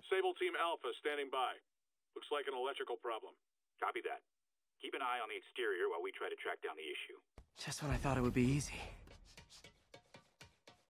Sable Team Alpha standing by. Looks like an electrical problem. Copy that. Keep an eye on the exterior while we try to track down the issue. Just when I thought it would be easy.